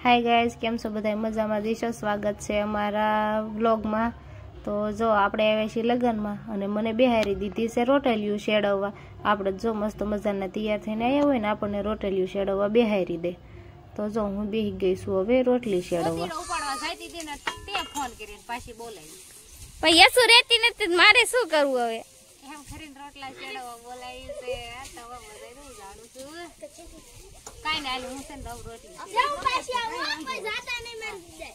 Hi guys केम छो बधाय मजामां दिशो स्वागत छे अमारा व्लॉग में। तो जो आपणे आव्या छीए लगन में अने मने बेहारी दीधी छे रोटलिયું शेडववा। आपणे जो मस्त मजाना तैयार थईने आव्या होय ने आपणे रोटलिયું शेडववा बेहारी दे। तो जो हूँ बेही गई छुं हवे रोटली शेडववा। उपाडवा जाती ती ने ते फोन करीने पाછી बोलाવી પણ યસુ રહેતી નથી મારે શું કરવું હવે એમ કરીને રોટલા શેડવા બોલાવી છે આ તવા બધાય જાણું છું કાઈ ના હાલે હું છે ને રોટલી જાઉં પાછી આવો કોઈ જાતા નહીં મેં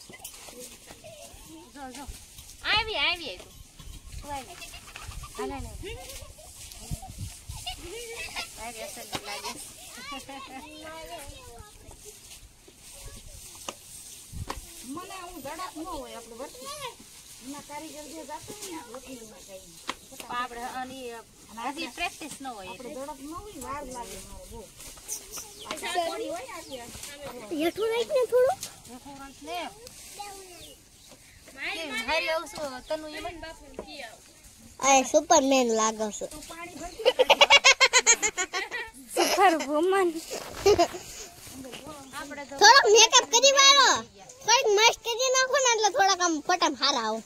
જો જો આવી આવી તો હાલે ને લાગે છે લાગે મને હું ધડક ન હોય આપણું વર્તી ના કારીગર જે જાતો ને રોટલીમાં કઈ આપણે અને હજી પ્રેક્ટિસ ન હોય એટલે ધડક ન હોય વાર લાગે મારે બહુ થોડી હોય આ યઠું રાખ ને થોડું યઠું રાખ ને મારી હાલ આવસો તનુ યમન બાપુ કી આવ આ સુપરમેન લાગો છો તું પાણી ભર સુપર વુમન આપણે તો થોડો મેકઅપ કરી વાળો થોડક મસ્ત કરી નાખો ને એટલે થોડાક આમ પટમ હારા આવો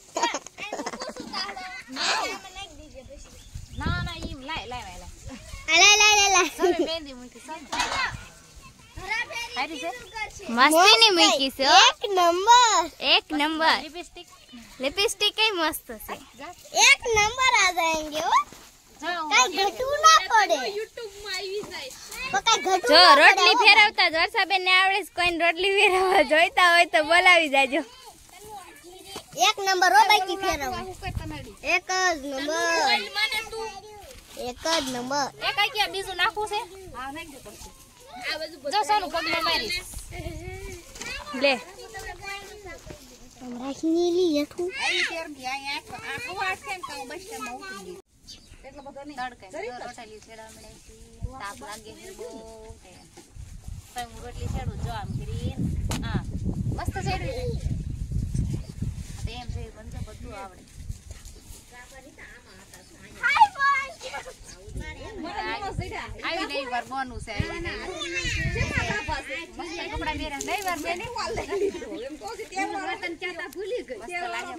ના ના ઈમ લાય લાય લાય લા સરે મેંદી મૂકી સર હારી છે મસ્તીની મૂકી છે એક નંબર લિપસ્ટિક કઈ મસ્ત છે એક નંબર આ જાયંગે હો કઈ ઘટવું ના પડે YouTube માં આવી જાય કઈ ઘટવું જો રોટલી ફેરવતા જ વર્ષાબેન ને આવડે છે કોઈને રોટલી ફેરવવા જોઈતા હોય તો બોલાવી જાજો એક નંબર રો બાકી ફેરવવા એક જ નંબર એક જ નંબર એ કઈ કે બીજું નાખવું છે હા નાખ દે પડશે આ બાજુ જો સોનું પગમાં મારી લે રાખની લી હેઠું આઈ તેર દી આ ખવાડ છે ને તો બસ માં ઉતરી એટલો બધો નહીં તડકે રોટલી છેડા મળે તાપ લાગે છે બહુ તો હું રોટલી છેડું જો આમ કરી હા મસ્ત છેડવી છે એમ છે બંધ બધું આવડે આવી નહીં વાર બોનું છે આવી નહીં કપડા મેરા નહીં વાર મેને એમ કહું છું તેમ વતન ચાતા ભૂલી ગઈ મસ્ત લાગે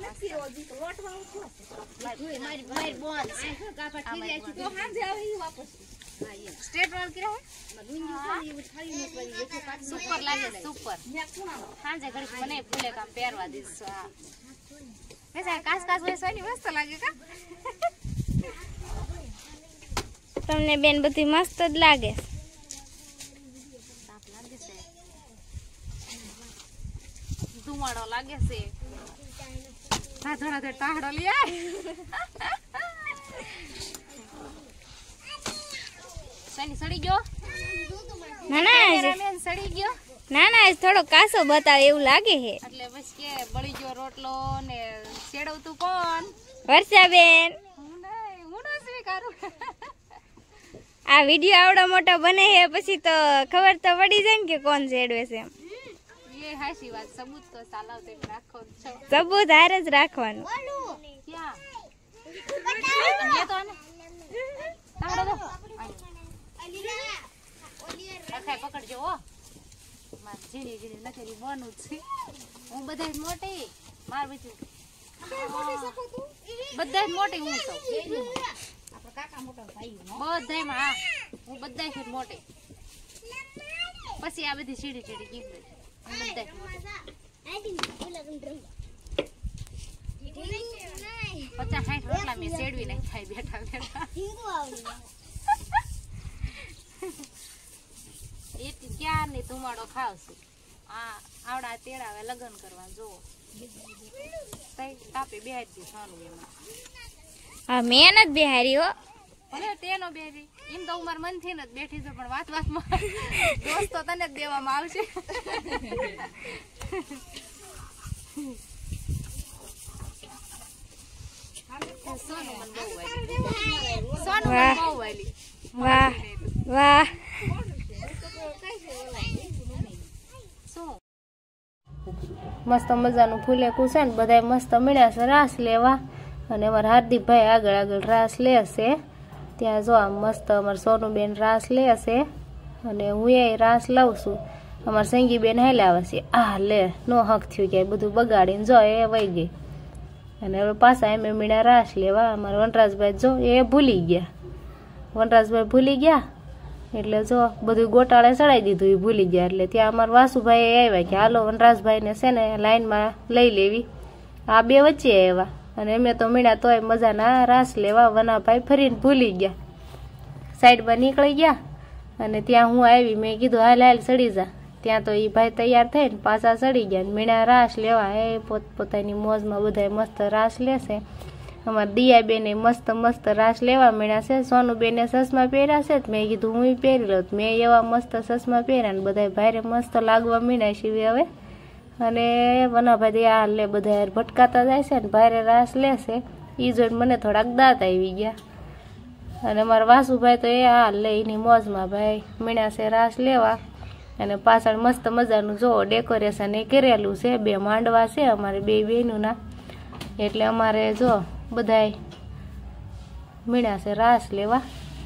મારી મારી બોન છે કાકા ઠીક છે તો હાંજે આવી વાપસ સ્ટ્રેટ રોલ કર્યા હે સુપર લાગે સુપર હાંજે ઘડી મને ફૂલે કામ પહેરવા દીધું હા મેં કાસ કાસ હોય સોની મસ્ત લાગે કા તમને બેન બધી મસ્ત જ લાગે તાપ લાગે છે ધુમાડો લાગે છે થોડા તાહડો લે સની સડી ગયો ના ના કેમેરામેન સડી ગયો ના થોડો કાસો બતાવે એવું લાગે છે એટલે બસ કે બળી ગયો રોટલો ને છેડવતું કોણ વર્ષાબેન હું ન સ્વીકારું આ વિડિયો આવડો મોટો બને છે પછી તો ખબર તો પડી જાય ને કે કોણ છેડવે છે એમ એ હાચી વાત સબૂત તો ચાલાવતે રાખો છો સબૂત હારે જ રાખવાનું ક્યાં લે તો આને તાવડો દો અખાય પકડજો ઓ માર જીડી જીડી નકરી બોનું છે હું બધાય મોટી માર બીજું બધાય મોટી હું છું આપણા કાકા મોટા ભાઈ બધાય માં હું બધાય છે મોટી પછી આ બધી સીડી સીડી ગીત બધાય 50-60 રોટલા મેં સેડવી નહીં ખાઈ બેઠા બેઠા એ ક્યાં ને ધુમાડો ખાવશું આ આવડા તેડાવે લગન કરવા જો તાપે બેહારી દી સોનું એમાં હા મેં જ બેહારી હો ભલે તેનો બેરી એમ તો ઉમર મનથી ન બેઠી છે પણ વાત વાતમાં દોસ્તો તને જ દેવામાં આવશે સોનું મન બહુ વાલી વાહ વાહ मस्त मजाનું ફૂલેકું છે ને બધાય મસ્ત મળ્યા છે રાસ લેવા અને અમારા હાર્દિકભાઈ આગળ આગળ રાસ લેશે ત્યાં જો આમ મસ્ત અમાર સોનુબેન રાસ લેશે અને હું એ રાસ લઉં છું અમારા સંગી બેન હાલે આવે છે. આ લે નો હક થયું કે બધું બગાડીને જો એ વહી ગઈ. અને હવે પાછા એમ મીણા રાસ લેવા અમારા વનરાજભાઈ જો એ ભૂલી ગયા. વનરાજભાઈ ભૂલી ગયા એટલે જો બધું ગોટાળે ચડાવી દીધું. એ ભૂલી ગયા એટલે ત્યાં અમારા વાસુભાઈ આવ્યા કે હાલો વનરાજભાઈને છે ને લાઈનમાં લઈ લેવી. આ બે વચ્ચે આવ્યા અને અમે તો મીણા તોય મજાના રાસ લેવા. વનાભાઈ ફરીને ભૂલી ગયા, સાઈડમાં નીકળી ગયા. અને ત્યાં હું આવી, મેં કીધું હાલ હાલ ચડી જા. ત્યાં તો એ ભાઈ તૈયાર થઈને પાછા ચડી ગયા. મીણા રાસ લેવા એ પોતપોતાની મોજમાં બધા મસ્ત રાસ લેશે. અમારા દિયાબેને મસ્ત મસ્ત રાસ લેવા મીણા છે. સોનુબેને ચશ્મા પહેર્યા છે. મેં કીધું હું પહેરી લઉં. મેં એવા મસ્ત ચશ્મા પહેર્યા ને બધા ભારે મસ્ત લાગવા મીણા સીવી હવે. અને વનાભાઈ આ લે બધા ભટકાતા જાય છે ને ભારે રાસ લેશે. એ જોઈને મને થોડાક દાંત આવી ગયા. અને મારા વાસુભાઈ તો એ હાલ લે એની મોજમાં ભાઈ મીણા છે રાસ લેવા. અને પાછળ મસ્ત મજાનું જો ડેકોરેશન એ કરેલું છે. 2 માંડવા છે અમારે 2 બહેનોના. એટલે અમારે જો બધાય મીણા છે રાસ લેવા.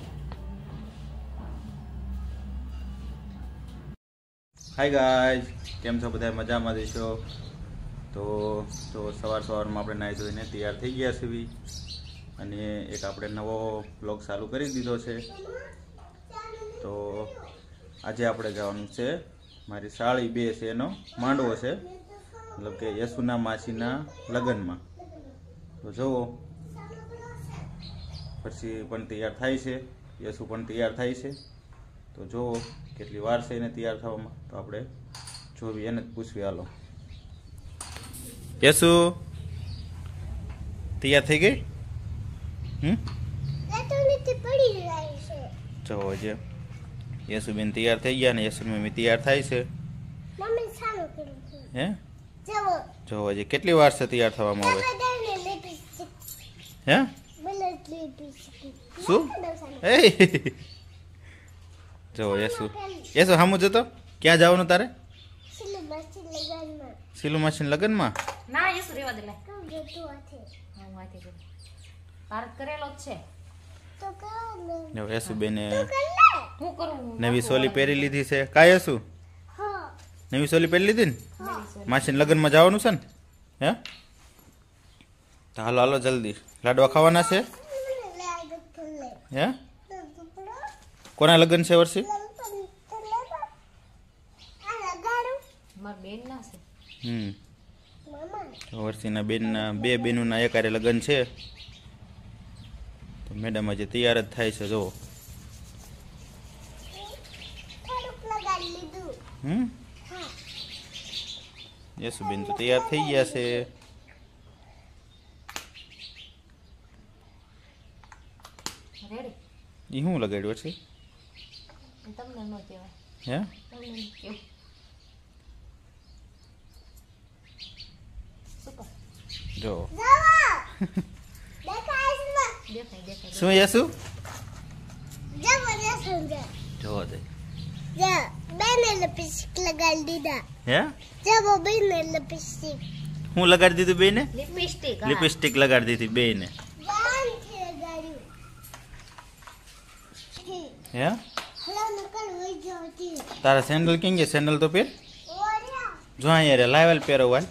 હાય ગાઈઝ, કેમ છો બધા? મજામાં દેશો? તો સવારમાં આપણે નાહી ધોઈને તૈયાર થઈ ગયા છીએ અને એક આપણે નવો બ્લોગ ચાલુ કરી દીધો છે. તો આજે આપણે જવાનું છે મારી સાળી 2 છે એનો માંડવો છે, મતલબ કે યશુના માસીના લગ્નમાં. તો જુઓ પછી પણ તૈયાર થાય છે, યશુ પણ તૈયાર થાય છે. તો જુઓ કેટલી વાર છે એને તૈયાર થવામાં. તો આપણે જોવી એને જ પૂછવી. હાલો યશુ, તૈયાર થઈ ગઈ? જો જે યશુબેન તૈયાર થઈ ગયા ને યશુ મમ્મી તૈયાર થાય છે. હે જો હજી કેટલી વાર છે તૈયાર થવામાં? હવે હે શું? જો યશુ સામું જતો. ક્યાં જવાનું તારે? સિલુ માસી લગ્નમાં. ના યસુ રેવા દે લે. હું વાતે જો ભારત કરેલો જ છે. તો કર જો યશુબેને હું કરું નવી સોલી પહેરી લીધી છે. કા યશુ? હા, નવી સોલી પહેરી લીધી ને? માસી લગ્નમાં જવાનું છે ને? હે તો હાલો હાલો જલ્દી. લાડવા ખાવાના છે? હે કોના લગ્ન છે વર્ષી? માર બેન ના છે. વર્ષીના બેનના 2 બહેનોના એકારે લગ્ન છે. તો મેડમ હજી તૈયાર જ થાય છે. જુઓ યશુબેન તો તૈયાર થઈ ગયા છે. રેડી એ શું લગાડ્યું છે? તમને નો કહેવાય. હે તમને કેવું સુપર જો દેખાય શું યશુ? જો દે હે હું લગાડી દીધું બેને? લિપસ્ટિક. લિપસ્ટિક લગાડી દીધી બેને. હે તારા સેન્ડલ કેમ ગયા? સેન્ડલ તો પહેર. જો અહીંયા રે લાવેલ પહેરવાલ.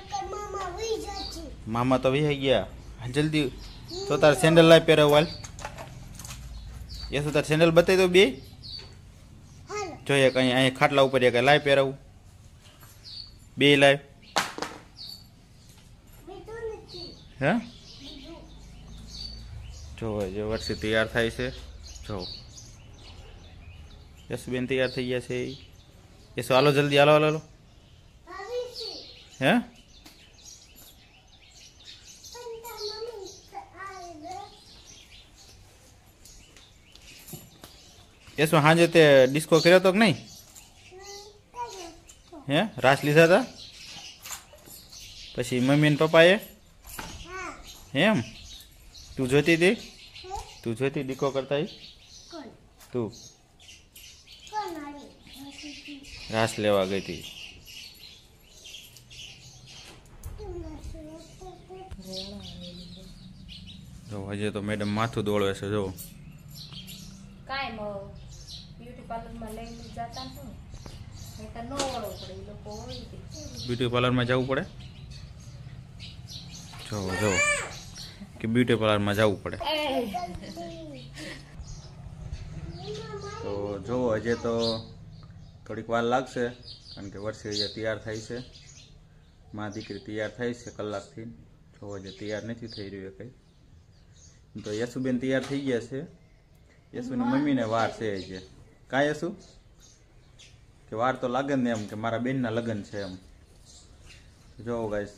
મામા તો વહી ગયા. જલ્દી તો તારા સેન્ડલ લાવી પહેરવાલ. યશુ તાર સેન્ડલ બતાવી દો બે. જોઈએ કઈ અહીંયા ખાટલા ઉપર એક લાઈ પહેરાવું. બે લાઈ. હે જો વર્ષે તૈયાર થાય છે. જો યશુબેન તૈયાર થઈ ગયા છે. યશુ હાલો જલ્દી, હાલો હાલો હાલો. હે યશુ સાંજે તે ડિસ્કો કર્યો તો કે નહીં? હે રાસ લીધા હતા પછી મમ્મી ને પપ્પાએ? એમ તું જોતી હતી? તું જોતી ડિસ્કો કરતા? તું રાસ લેવા ગઈ હતી. જો હજી તો મેડમ માથું દોડવે છે. જો કાંઈ બ્યુટી પાર્લરમાં લઈને જતા શું બ્યુટી પાર્લરમાં જવું પડે. જો કે બ્યુટી પાર્લરમાં જવું પડે. તો જો હજે તો થોડીક વાર લાગશે કારણ કે વર્ષે હજી તૈયાર થાય છે. માં દીકરી તૈયાર થાય છે કલાકથી. જો હજી તૈયાર નથી થઈ રહ્યું કંઈ. તો યશુબેન તૈયાર થઈ ગયા છે. યશુની મમ્મીને વાર છે હજી. કાંઈ યશુ કે વાર તો લાગે ને એમ કે મારા બેનના લગ્ન છે એમ. જોવો ગાઈસ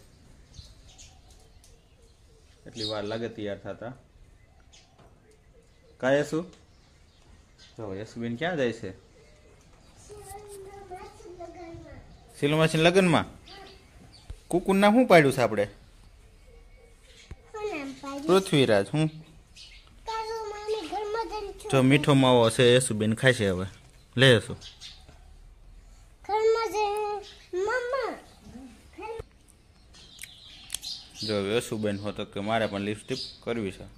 એટલી વાર લાગે તૈયાર થતા. કાંઈ યશુ જો યશુબેન ક્યાં જાય છે? સિલો મશીન લગ્નમાં. કુકુરના શું પાડ્યું છે આપણે? પૃથ્વીરાજ. હું જો મીઠો માવો છે યશુબેન ખાય છે. હવે લે યશુ. જો યશુબેન હોતો કે મારે પણ લિપસ્ટિક કરવી છે.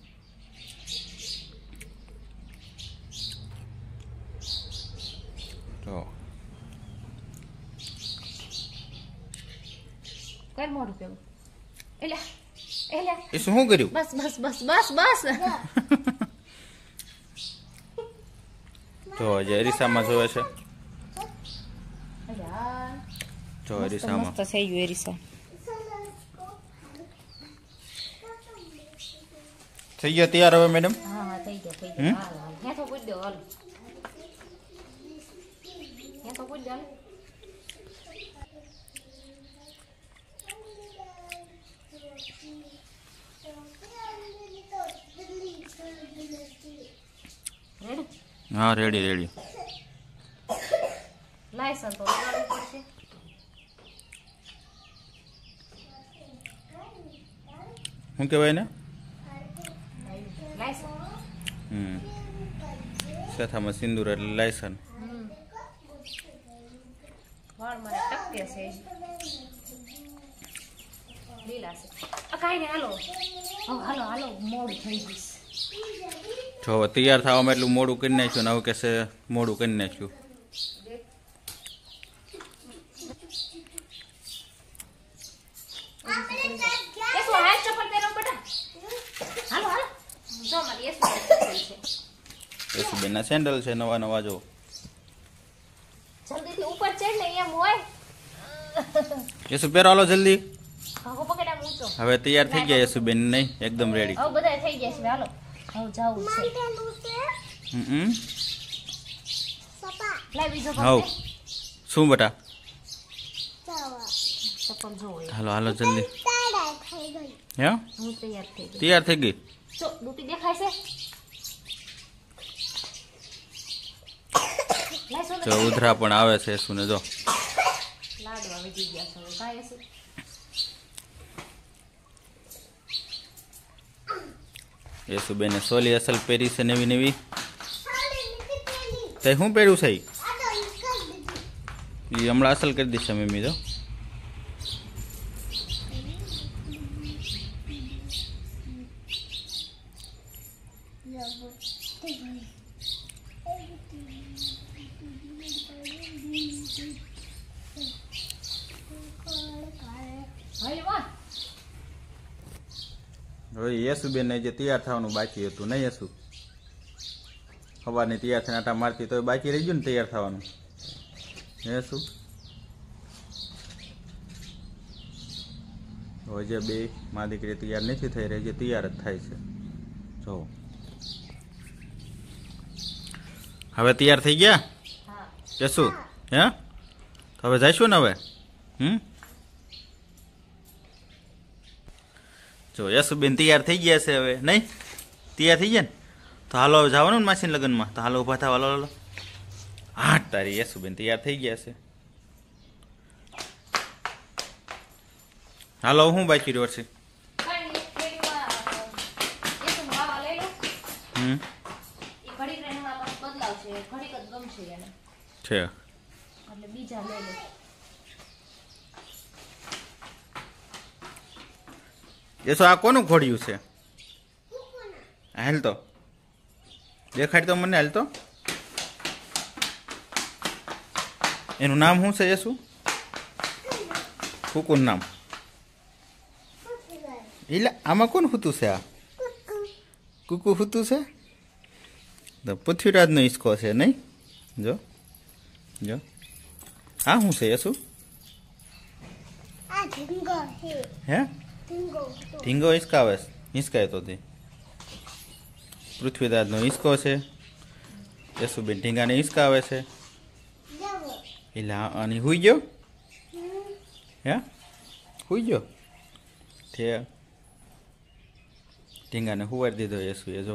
તો કર મોઢું પેલું. એ શું કર્યું? બસ બસ બસ બસ બસ. જો હજી અરીસામાં જોવે છે. જો અરીસામાં મસ્ત થઈ ગયું અરીસા. થઈ ગયા તૈયાર હવે મેડમ? હા થઈ ગયા થઈ ગયા. હાલ ત્યાં તો પૂછ દો. હાલ ત્યાં તો પૂછ દો. હા રેડી. લાયસન્સ તો લગાડવું પડશે. શું કહેવાય ને? લાયસન્સ. સાથામાં સિંદૂર એટલે લાયસન. વાળ મારે ટપકે છે. લીલા છે. કાંઈ નહીં હાલો. હાલો હાલો મોડું થઈ ગયું. જો હવે તૈયાર થવામાં એટલું મોડું કરી નાખ્યું ને હવે કે છે મોડું કરી નાખ્યું. યશુબેનના સેન્ડલ છે નવા જો. જલ્દીથી ઉપર ચડ ને એમ હોય. યશુ પહેરો હાલો જલ્દી. ભાગો પકડા ઊંચો. હવે તૈયાર થઈ ગયા યશુબેન નહીં એકદમ રેડી. હવે બધા થઈ ગયા છે. હાલો હવે જાવું છે. લાય બીજો હાઉ શું બેટા? ચપ્પલ જોવો. હાલો જલ્દી. હે હું તૈયાર થઈ ગઈ. તૈયાર થઈ ગઈ. જો ડૂટી દેખાય છે. જો ઉધરા પણ આવે છે સુને જો. લાડવા વીજી ગયા છે. કાંઈ છે યશુબેને સોલી અસલ પહેરી છે નવી. તે શું પહેર્યું છે? એ હમણાં અસલ કરી દીધા મમ્મી તો. હવે યશુબેન જે તૈયાર થવાનું બાકી હતું નહીં યશુ? સવારની તૈયાર થઈને આટા મારતી તો બાકી રહી ગયું ને તૈયાર થવાનું. યશુ હવે જે બે મા દીકરી તૈયાર નથી થઈ રહી, જે તૈયાર જ થાય છે. જો હવે તૈયાર થઈ ગયા યશુ? હે તો હવે જઈશું ને હવે? જો યશુબેન તૈયાર થઈ ગયા છે હવે નહીં? તૈયાર થઈ ગયા ને તો હાલો હવે જવાનું ને માસીના લગ્નમાં. તો હાલો ઊભા થાવ. હાલો હા તારી યશુબેન તૈયાર થઈ ગયા છે. હાલો હું બાકી રહ્યો છે? છે યશુ આ કોનું ઘોડ્યું છે? હાલ તો દેખાડ તો મને. હાલ તો એનું નામ શું છે યસુ? કુકુનું નામ એટલે આમાં કોણ હૂતું છે? આ કુકુ હૂતું છે તો પૃથ્વીરાજનો હિસકો છે નહીં? જો જો આ શું છે યસુ? હે ઢીંગો હિસકાય તો તે પૃથ્વીરાજનો હિસકો છે. યશુબેન ઢીંગાને હિસકાવે છે. એટલે અને હુઈ ગયો? હે હુઈ ગયો? તે ઢીંગાને હુવાડી દીધો યશુએ. જો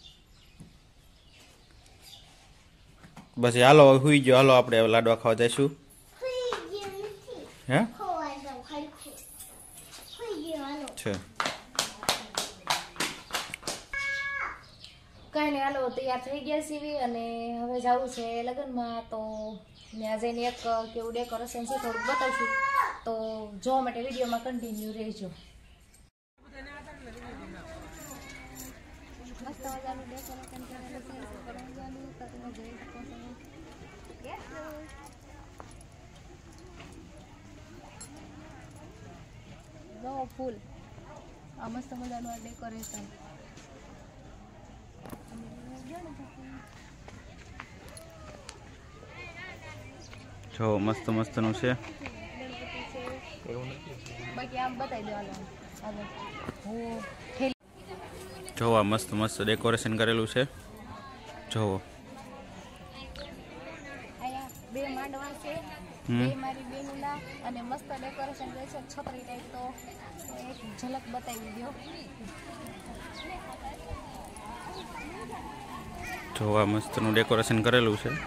બસ હાલો હુઈ ગયો. હાલો આપણે લાડવા ખાવા જઈશું. હે છે કાંઈ નહીં, હાલો તૈયાર થઈ ગયા છીએ અને હવે જવું છે લગ્નમાં. તો ત્યાં જઈને એક કેવું ડેકોરેશન છે થોડુંક બતાવશું, તો જોવા માટે વિડીયોમાં કન્ટિન્યુ રહેજો. મસ્ત મજાનું ડેકોરેશન કરેલું છે, કરવાનું તો તમે જોઈ શકો છો. જો ફૂલ આ મસ્ત મજાનું આ ડેકોરેશન. જો મસ્ત મસ્તનું છે. બાકી આમ બતાવી દેવાનું. જોવા મસ્ત મસ્ત ડેકોરેશન કરેલું છે. જોવો અહીંયા બે માંડવા છે, બે મારી બેનુના, અને મસ્ત ડેકોરેશન કરે છે છત્રી ટાઈપ. તો એક ઝલક બતાવી દો. જોવા મસ્તનું ડેકોરેશન કરેલું છે.